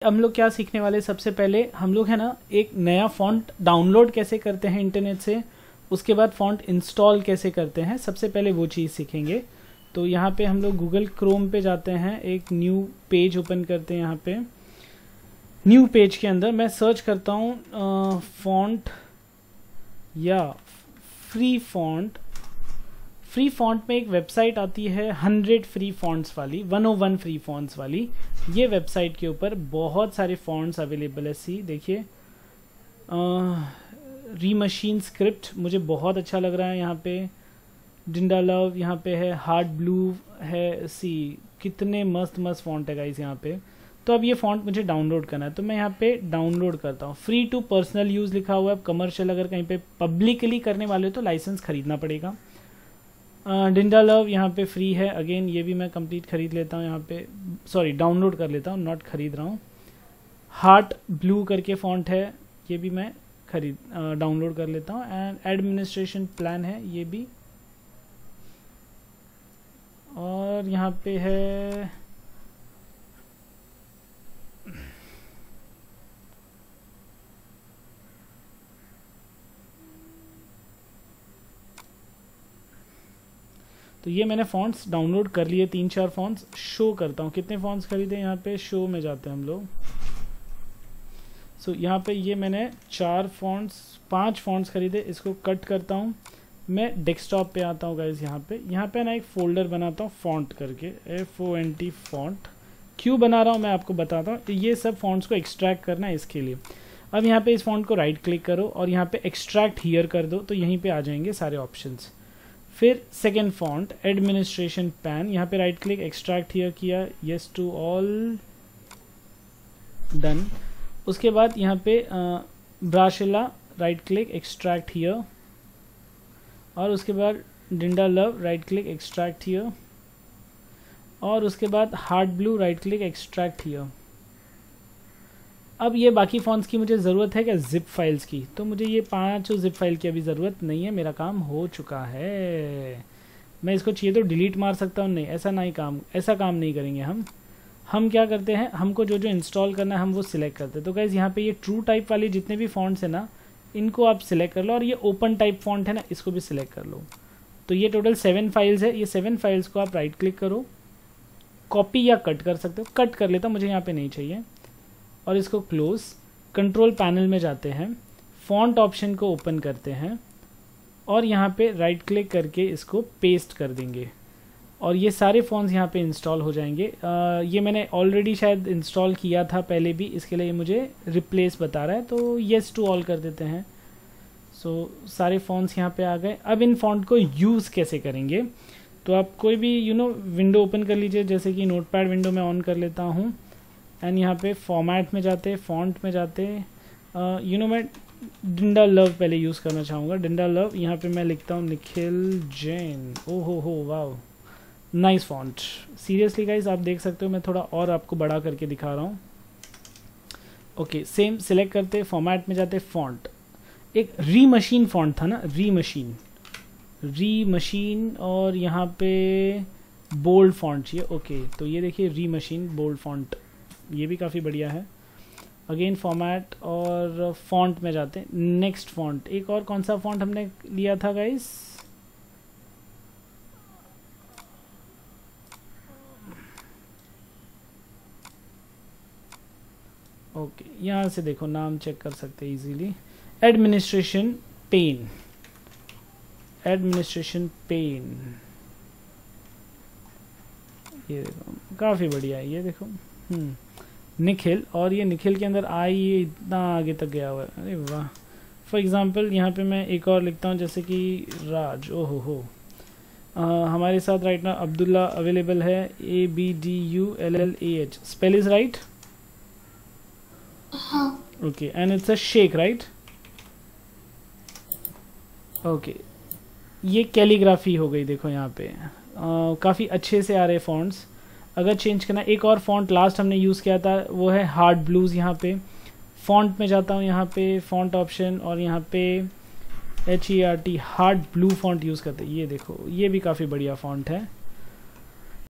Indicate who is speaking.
Speaker 1: हम लोग क्या सीखने वाले, सबसे पहले हम लोग है ना एक नया फॉन्ट डाउनलोड कैसे करते हैं इंटरनेट से, उसके बाद फॉन्ट इंस्टॉल कैसे करते हैं, सबसे पहले वो चीज़ सीखेंगे। तो यहाँ पे हम लोग गूगल क्रोम पे जाते हैं, एक न्यू पेज ओपन करते हैं। यहाँ पे न्यू पेज के अंदर मैं सर्च करता हूँ फॉन्ट या फ्री फॉन्ट। फ्री फॉन्ट में एक वेबसाइट आती है 100 फ्री फॉन्ट्स वाली, 101 फ्री फॉन्ट्स वाली। ये वेबसाइट के ऊपर बहुत सारे फॉन्ट्स अवेलेबल है। सी देखिए, रीमशीन स्क्रिप्ट मुझे बहुत अच्छा लग रहा है। यहाँ पे डिंडालव यहाँ पे है, हार्ड ब्लू है। सी कितने मस्त मस्त फॉन्ट है गाइस यहाँ पे। तो अब ये फॉन्ट मुझे डाउनलोड करना है, तो मैं यहाँ पे डाउनलोड करता हूँ। फ्री टू पर्सनल यूज़ लिखा हुआ है। कमर्शियल अगर कहीं पे पब्लिकली करने वाले हो तो लाइसेंस खरीदना पड़ेगा। डिंडालव यहाँ पे फ्री है, अगेन ये भी मैं कंप्लीट खरीद लेता हूँ। यहाँ पे सॉरी डाउनलोड कर लेता हूँ, नॉट खरीद रहा हूँ। हार्ट ब्लू करके फॉन्ट है, ये भी मैं डाउनलोड कर लेता हूँ। एंड एडमिनिस्ट्रेशन प्लान है ये भी। और यहाँ पे है तो ये मैंने फॉन्ट्स डाउनलोड कर लिए, 3-4 फॉन्ट्स। शो करता हूँ कितने फॉन्ट्स खरीदे। यहाँ पे शो में जाते हैं हम लोग। सो यहाँ पे ये मैंने 5 फॉन्ट्स खरीदे। इसको कट करता हूँ, मैं डेस्कटॉप पे आता हूँ गाइज। यहाँ पे ना एक फोल्डर बनाता हूँ फॉन्ट करके, FONT फॉन्ट। क्यों बना रहा हूँ मैं आपको बताता हूँ। ये सब फॉन्ट्स को एक्सट्रैक्ट करना है इसके लिए। अब यहाँ पे इस फॉन्ट को राइट क्लिक करो और यहाँ पे एक्सट्रैक्ट हियर कर दो, तो यहीं पे आ जाएंगे सारे ऑप्शंस। फिर सेकेंड फॉन्ट एडमिनिस्ट्रेशन पैन, यहाँ पे राइट क्लिक एक्सट्रैक्ट हियर किया, येस टू ऑल, डन। उसके बाद यहाँ पे ब्राशिला, राइट क्लिक एक्सट्रैक्ट हियर, और उसके बाद डिंडालव, राइट क्लिक एक्सट्रैक्ट हियर, और उसके बाद hard blue, right click extract here. अब ये बाकी फॉन्ट्स की मुझे ज़रूरत है क्या, जिप फाइल्स की, तो मुझे ये 5 जिप फाइल की अभी ज़रूरत नहीं है, मेरा काम हो चुका है। मैं इसको चाहिए तो डिलीट मार सकता हूँ, नहीं ऐसा काम नहीं करेंगे हम क्या करते हैं, हमको जो इंस्टॉल करना है हम वो सिलेक्ट करते हैं। तो गाइज़ यहाँ पे ये ट्रू टाइप वाले जितने भी फॉन्ट्स हैं ना, इनको आप सिलेक्ट कर लो, और ये ओपन टाइप फॉन्ट है ना, इसको भी सिलेक्ट कर लो। तो ये टोटल 7 फाइल्स है। ये 7 फाइल्स को आप राइट क्लिक करो, कॉपी या कट कर सकते हो। कट कर लेता, मुझे यहाँ पे नहीं चाहिए, और इसको क्लोज। कंट्रोल पैनल में जाते हैं, फॉन्ट ऑप्शन को ओपन करते हैं, और यहाँ पे राइट क्लिक करके इसको पेस्ट कर देंगे, और ये सारे फॉन्ट्स यहाँ पे इंस्टॉल हो जाएंगे। ये मैंने ऑलरेडी शायद इंस्टॉल किया था पहले भी, इसके लिए मुझे रिप्लेस बता रहा है, तो येस टू ऑल कर देते हैं। सो सारे फॉन्ट्स यहाँ पे आ गए। अब इन फॉन्ट को यूज़ कैसे करेंगे, तो आप कोई भी विंडो ओपन कर लीजिए, जैसे कि नोटपैड विंडो में ऑन कर लेता हूँ, एंड यहाँ पे फॉर्मेट में जाते, फॉन्ट में जाते, मैं डिंडालव पहले यूज़ करना चाहूँगा। डिंडालव यहाँ पे मैं लिखता हूँ निखिल जैन। ओहो हो wow, nice font. Seriously guys आप देख सकते हो, मैं थोड़ा और आपको बड़ा करके दिखा रहा हूँ। ओके, सेम सिलेक्ट करते, फॉर्मेट में जाते, फॉन्ट। एक रीमशीन फॉन्ट था ना, रीमशीन, और यहाँ पे बोल्ड फॉन्ट चाहिए। ओके, तो ये देखिए रीमशीन बोल्ड फॉन्ट, ये भी काफ़ी बढ़िया है। अगेन फॉर्मेट और फॉन्ट में जाते हैं, नेक्स्ट फॉन्ट। एक और कौन सा फॉन्ट हमने लिया था गाइस, ओके यहाँ से देखो नाम चेक कर सकते हैं इजीली। एडमिनिस्ट्रेशन पेन, ये देखो काफ़ी बढ़िया है, ये देखो निखिल, और ये निखिल के अंदर आई ये इतना आगे तक गया हुआ है, अरे वाह। फॉर एग्जांपल यहाँ पे मैं एक और लिखता हूँ, जैसे कि राज। ओहो हो, हमारे साथ राइट ना अब्दुल्ला अवेलेबल है, ABDULLAH, spell is right? Okay, and it's a shake, right? Okay, ये कैलीग्राफी हो गई, देखो यहाँ पे काफ़ी अच्छे से आ रहे फॉन्ट्स। अगर चेंज करना, एक और फॉन्ट लास्ट हमने यूज़ किया था, वो है हार्ड ब्लूज़। यहाँ पे फॉन्ट में जाता हूँ, यहाँ पे फॉन्ट ऑप्शन, और यहाँ पे HERT hard blue font use करते हैं। ये देखो, ये भी काफ़ी बढ़िया फॉन्ट है।